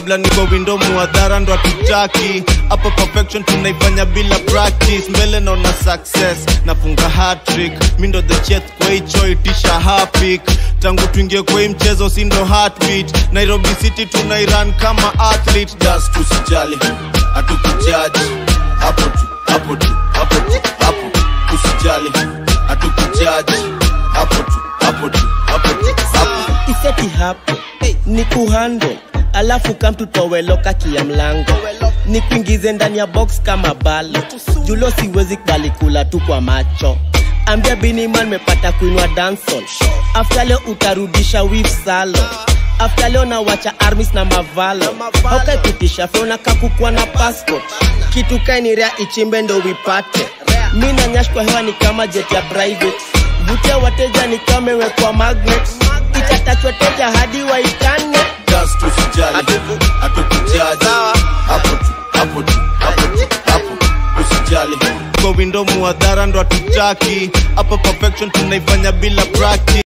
kabla niko window muadhara ndo atutaki. Hapa perfection tunaifanya bila practice. Mbele naona success, nafunga hat-trick. Mi ndo the chef kwa hicho itisha hapik. Tangu tuingie kwa hii mchezo si ndo heartbeat. Nairobi City tunairan kama athlete. Just usijali, hatukujaji. Hapo tu, hapo tu, hapo tu, hapo. Usijali, hatukujaji. Hapo tu, hapo tu, hapo tu, hapo. Iseti hapo, ni kuhandle. Alafu kam tutoweloka kia mlango. Ni kuingize ndani ya box kama balo. Julo siwezi kubali kula tu kwa macho. Ambia Biniman mepata kuinua dancehall. After leo utarudisha whip salo. After leo na wacha armies na mavalo. Haukai kutisha feona kakukua na passport. Kitu kaini rea ichimbe ndo wipate. Mina nyash kwa hewa ni kama jet ya private. Vutia wateja ni kama wekwa magnet. Itatachwa teja hadi waitane. Just usijali, hatukujaji. Hapo tu, hapo tu, hapo tu, hapo. Usijali, kwa window muadhara ndo atutaki. Hapa perfection tunaifanya bila practice.